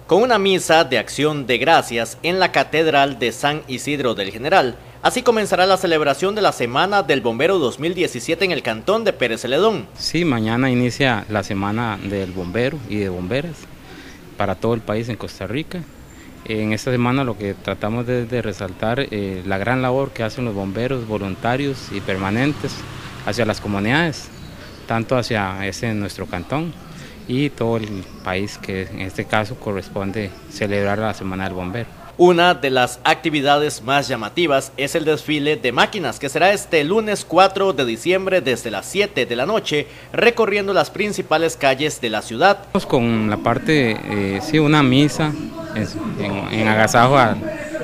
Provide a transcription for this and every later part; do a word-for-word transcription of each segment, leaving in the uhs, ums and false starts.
con una misa de acción de gracias en la Catedral de San Isidro del General. Así comenzará la celebración de la Semana del Bombero dos mil diecisiete en el cantón de Pérez Celedón. Sí, mañana inicia la Semana del Bombero y de Bomberas para todo el país en Costa Rica. En esta semana lo que tratamos de, de resaltar eh, la gran labor que hacen los bomberos voluntarios y permanentes hacia las comunidades, tanto hacia ese nuestro cantón y todo el país, que en este caso corresponde celebrar la Semana del Bombero. Una de las actividades más llamativas es el desfile de máquinas, que será este lunes cuatro de diciembre desde las siete de la noche, recorriendo las principales calles de la ciudad. Con la parte, eh, sí, una misa en, en, en agasajo a,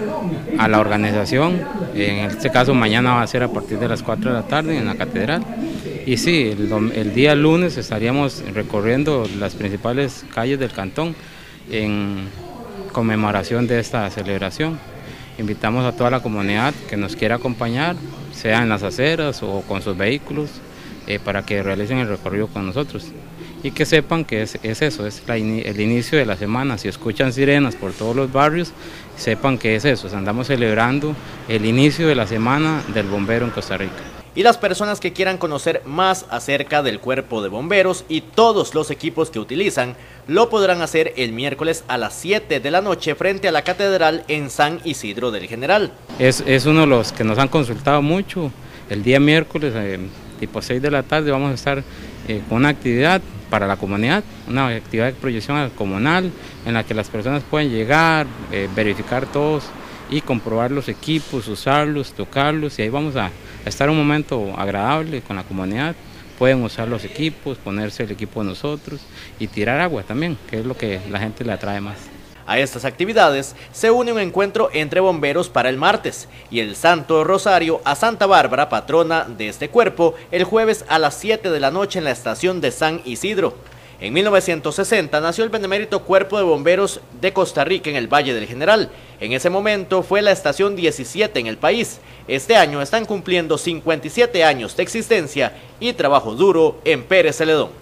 a la organización. En este caso mañana va a ser a partir de las cuatro de la tarde en la catedral. Y sí, el, el día lunes estaríamos recorriendo las principales calles del cantón en conmemoración de esta celebración. Invitamos a toda la comunidad que nos quiera acompañar, sea en las aceras o con sus vehículos, eh, para que realicen el recorrido con nosotros y que sepan que es, es eso, es la, el inicio de la semana. Si escuchan sirenas por todos los barrios, sepan que es eso, andamos celebrando el inicio de la Semana del Bombero en Costa Rica. Y las personas que quieran conocer más acerca del cuerpo de bomberos y todos los equipos que utilizan, lo podrán hacer el miércoles a las siete de la noche frente a la catedral en San Isidro del General. Es, es uno de los que nos han consultado mucho. El día miércoles, eh, tipo seis de la tarde, vamos a estar eh, con una actividad para la comunidad, una actividad de proyección comunal en la que las personas pueden llegar, eh, verificar todos y comprobar los equipos, usarlos, tocarlos, y ahí vamos a, a estar un momento agradable con la comunidad. Pueden usar los equipos, ponerse el equipo de nosotros y tirar agua también, que es lo que la gente le atrae más. A estas actividades se une un encuentro entre bomberos para el martes y el Santo Rosario a Santa Bárbara, patrona de este cuerpo, el jueves a las siete de la noche en la estación de San Isidro. En mil novecientos sesenta nació el benemérito Cuerpo de Bomberos de Costa Rica en el Valle del General. En ese momento fue la estación diecisiete en el país. Este año están cumpliendo cincuenta y siete años de existencia y trabajo duro en Pérez Celedón.